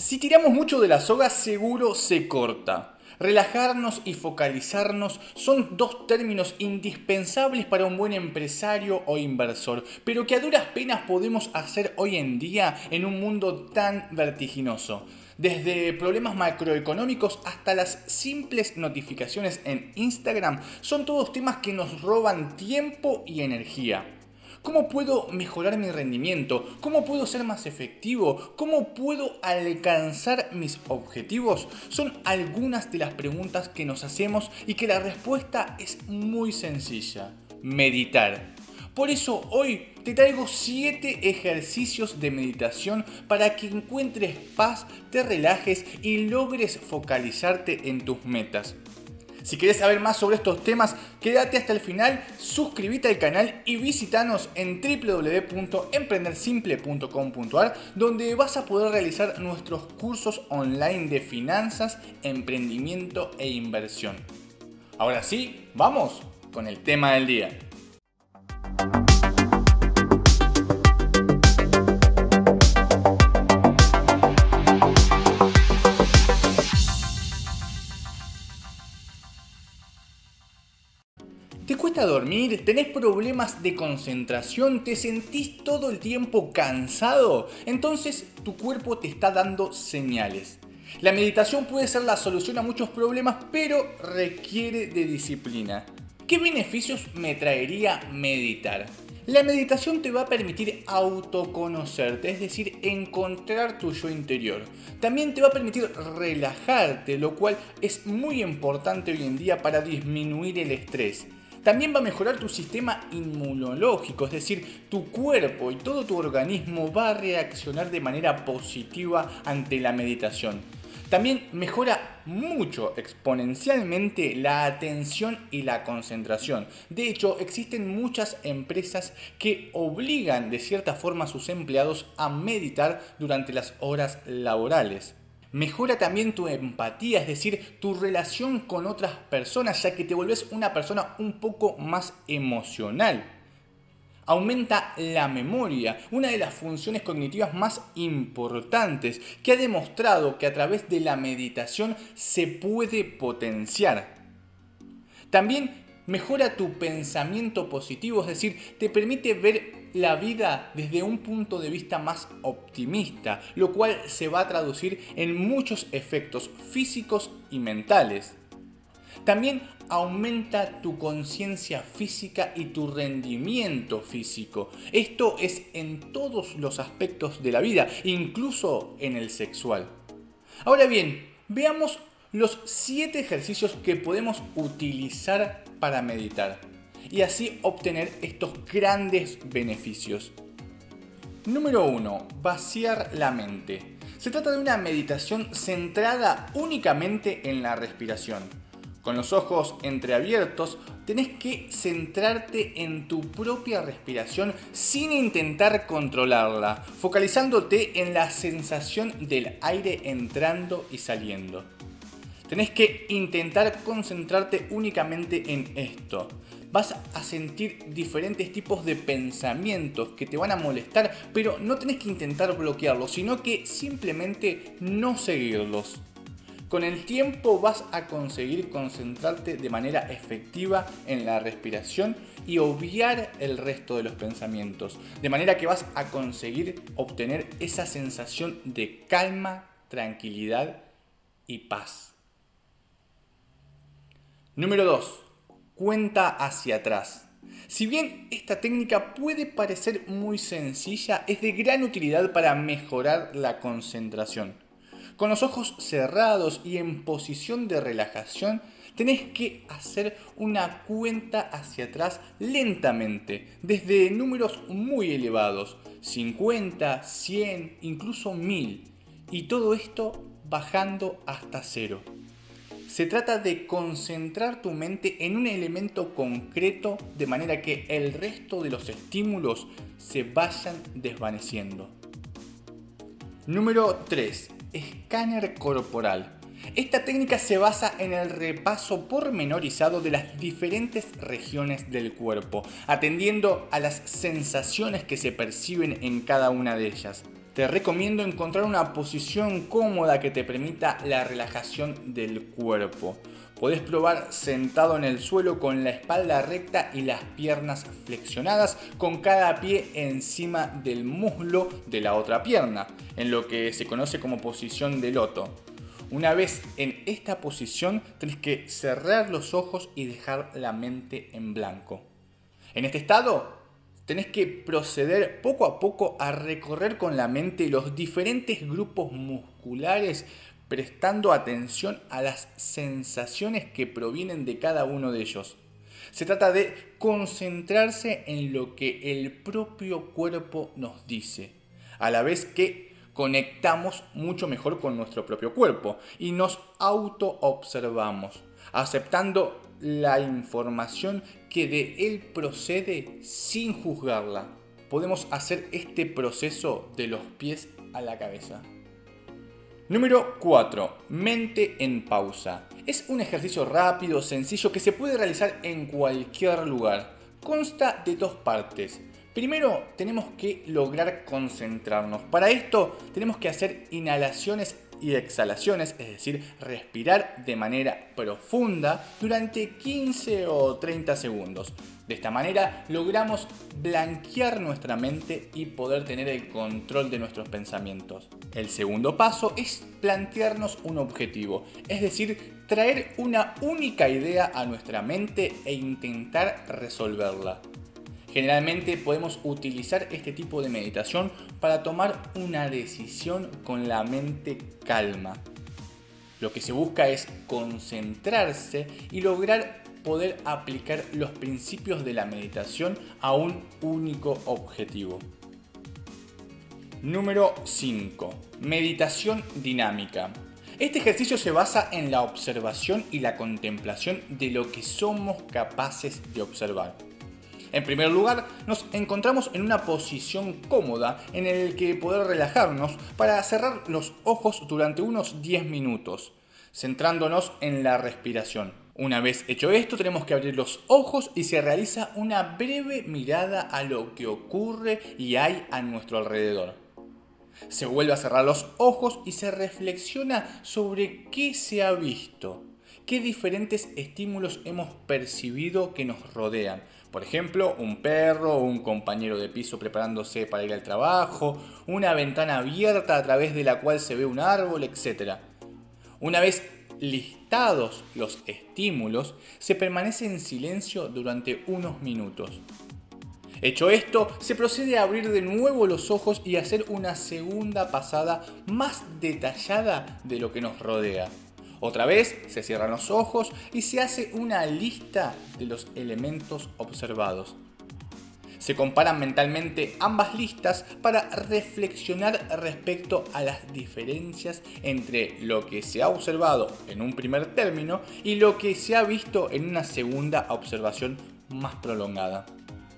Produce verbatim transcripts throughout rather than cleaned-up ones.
Si tiramos mucho de la soga, seguro se corta. Relajarnos y focalizarnos son dos términos indispensables para un buen empresario o inversor, pero que a duras penas podemos hacer hoy en día en un mundo tan vertiginoso. Desde problemas macroeconómicos hasta las simples notificaciones en Instagram, son todos temas que nos roban tiempo y energía. ¿Cómo puedo mejorar mi rendimiento? ¿Cómo puedo ser más efectivo? ¿Cómo puedo alcanzar mis objetivos? Son algunas de las preguntas que nos hacemos y que la respuesta es muy sencilla: meditar. Por eso hoy te traigo siete ejercicios de meditación para que encuentres paz, te relajes y logres focalizarte en tus metas. Si querés saber más sobre estos temas, quédate hasta el final, suscríbete al canal y visítanos en w w w punto emprender simple punto com punto a r, donde vas a poder realizar nuestros cursos online de finanzas, emprendimiento e inversión. Ahora sí, vamos con el tema del día. ¿Te cuesta dormir? ¿Tenés problemas de concentración? ¿Te sentís todo el tiempo cansado? Entonces tu cuerpo te está dando señales. La meditación puede ser la solución a muchos problemas, pero requiere de disciplina. ¿Qué beneficios me traería meditar? La meditación te va a permitir autoconocerte, es decir, encontrar tu yo interior. También te va a permitir relajarte, lo cual es muy importante hoy en día para disminuir el estrés. También va a mejorar tu sistema inmunológico, es decir, tu cuerpo y todo tu organismo va a reaccionar de manera positiva ante la meditación. También mejora mucho, exponencialmente, la atención y la concentración. De hecho, existen muchas empresas que obligan de cierta forma a sus empleados a meditar durante las horas laborales. Mejora también tu empatía, es decir, tu relación con otras personas, ya que te volvés una persona un poco más emocional. Aumenta la memoria, una de las funciones cognitivas más importantes, que ha demostrado que a través de la meditación se puede potenciar. También mejora tu pensamiento positivo, es decir, te permite ver la vida desde un punto de vista más optimista, lo cual se va a traducir en muchos efectos físicos y mentales. También aumenta tu conciencia física y tu rendimiento físico. Esto es en todos los aspectos de la vida, incluso en el sexual. Ahora bien, veamos los siete ejercicios que podemos utilizar para meditar y así obtener estos grandes beneficios. Número uno. Vaciar la mente. Se trata de una meditación centrada únicamente en la respiración. Con los ojos entreabiertos, tenés que centrarte en tu propia respiración sin intentar controlarla, focalizándote en la sensación del aire entrando y saliendo. Tenés que intentar concentrarte únicamente en esto. Vas a sentir diferentes tipos de pensamientos que te van a molestar, pero no tenés que intentar bloquearlos, sino que simplemente no seguirlos. Con el tiempo vas a conseguir concentrarte de manera efectiva en la respiración y obviar el resto de los pensamientos, de manera que vas a conseguir obtener esa sensación de calma, tranquilidad y paz. Número dos. Cuenta hacia atrás. Si bien esta técnica puede parecer muy sencilla, es de gran utilidad para mejorar la concentración. Con los ojos cerrados y en posición de relajación, tenés que hacer una cuenta hacia atrás lentamente, desde números muy elevados, cincuenta, cien, incluso mil, y todo esto bajando hasta cero. Se trata de concentrar tu mente en un elemento concreto de manera que el resto de los estímulos se vayan desvaneciendo. Número tres. Escáner corporal. Esta técnica se basa en el repaso pormenorizado de las diferentes regiones del cuerpo, atendiendo a las sensaciones que se perciben en cada una de ellas. te recomiendo encontrar una posición cómoda que te permita la relajación del cuerpo. Podés probar sentado en el suelo con la espalda recta y las piernas flexionadas, con cada pie encima del muslo de la otra pierna, en lo que se conoce como posición de loto. Una vez en esta posición, tenés que cerrar los ojos y dejar la mente en blanco. En este estado, tenés que proceder poco a poco a recorrer con la mente los diferentes grupos musculares, prestando atención a las sensaciones que provienen de cada uno de ellos. Se trata de concentrarse en lo que el propio cuerpo nos dice, a la vez que conectamos mucho mejor con nuestro propio cuerpo y nos auto-observamos, aceptando la información que de él procede sin juzgarla. Podemos hacer este proceso de los pies a la cabeza. Número cuatro. Mente en pausa. Es un ejercicio rápido, sencillo, que se puede realizar en cualquier lugar. Consta de dos partes. Primero, tenemos que lograr concentrarnos. Para esto, tenemos que hacer inhalaciones y exhalaciones, es decir, respirar de manera profunda durante quince o treinta segundos. De esta manera logramos blanquear nuestra mente y poder tener el control de nuestros pensamientos. El segundo paso es plantearnos un objetivo, es decir, traer una única idea a nuestra mente e intentar resolverla. Generalmente podemos utilizar este tipo de meditación para tomar una decisión con la mente calma. Lo que se busca es concentrarse y lograr poder aplicar los principios de la meditación a un único objetivo. Número cinco. Meditación dinámica. Este ejercicio se basa en la observación y la contemplación de lo que somos capaces de observar. En primer lugar, nos encontramos en una posición cómoda en la que poder relajarnos para cerrar los ojos durante unos diez minutos, centrándonos en la respiración. Una vez hecho esto, tenemos que abrir los ojos y se realiza una breve mirada a lo que ocurre y hay a nuestro alrededor. Se vuelve a cerrar los ojos y se reflexiona sobre qué se ha visto, qué diferentes estímulos hemos percibido que nos rodean. Por ejemplo, un perro, un compañero de piso preparándose para ir al trabajo, una ventana abierta a través de la cual se ve un árbol, etcétera. Una vez listados los estímulos, se permanece en silencio durante unos minutos. Hecho esto, se procede a abrir de nuevo los ojos y hacer una segunda pasada más detallada de lo que nos rodea. Otra vez se cierran los ojos y se hace una lista de los elementos observados. Se comparan mentalmente ambas listas para reflexionar respecto a las diferencias entre lo que se ha observado en un primer término y lo que se ha visto en una segunda observación más prolongada.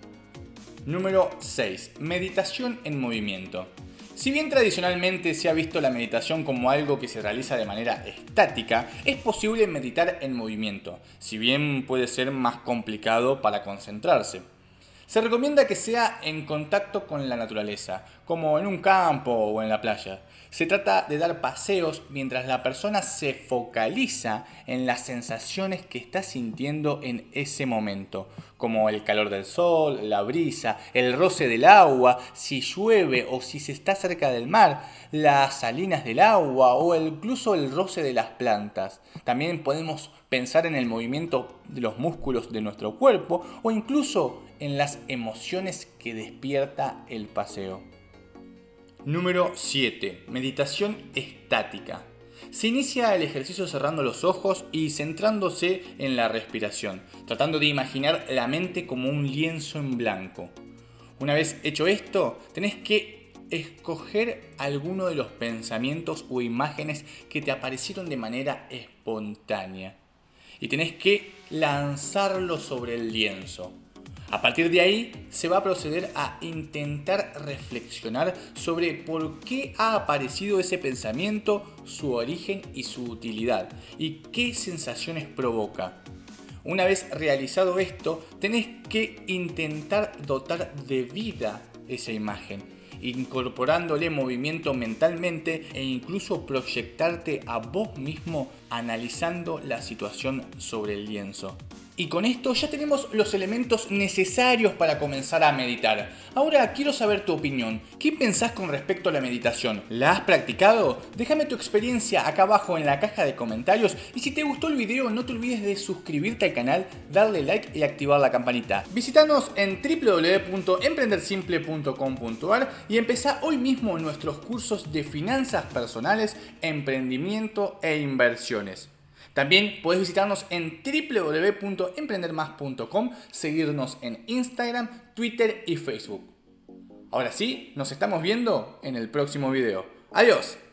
Número seis. Meditación en movimiento. Si bien tradicionalmente se ha visto la meditación como algo que se realiza de manera estática, es posible meditar en movimiento, si bien puede ser más complicado para concentrarse. Se recomienda que sea en contacto con la naturaleza, como en un campo o en la playa. Se trata de dar paseos mientras la persona se focaliza en las sensaciones que está sintiendo en ese momento, como el calor del sol, la brisa, el roce del agua, si llueve o si se está cerca del mar, las salinas del agua o incluso el roce de las plantas. También podemos pensar en el movimiento de los músculos de nuestro cuerpo o incluso en las emociones que despierta el paseo. Número siete. Meditación estática. Se inicia el ejercicio cerrando los ojos y centrándose en la respiración, tratando de imaginar la mente como un lienzo en blanco. Una vez hecho esto, tenés que escoger alguno de los pensamientos o imágenes que te aparecieron de manera espontánea y tenés que lanzarlo sobre el lienzo. A partir de ahí se va a proceder a intentar reflexionar sobre por qué ha aparecido ese pensamiento, su origen y su utilidad, y qué sensaciones provoca. Una vez realizado esto, tenés que intentar dotar de vida esa imagen incorporándole movimiento mentalmente e incluso proyectarte a vos mismo analizando la situación sobre el lienzo. Y con esto ya tenemos los elementos necesarios para comenzar a meditar. Ahora quiero saber tu opinión. ¿Qué pensás con respecto a la meditación? ¿La has practicado? Déjame tu experiencia acá abajo en la caja de comentarios. Y si te gustó el video, no te olvides de suscribirte al canal, darle like y activar la campanita. Visítanos en w w w punto emprender simple punto com punto a r y empezá hoy mismo nuestros cursos de finanzas personales, emprendimiento e inversiones. También puedes visitarnos en w w w punto emprender más punto com, seguirnos en Instagram, Twitter y Facebook. Ahora sí, nos estamos viendo en el próximo video. ¡Adiós!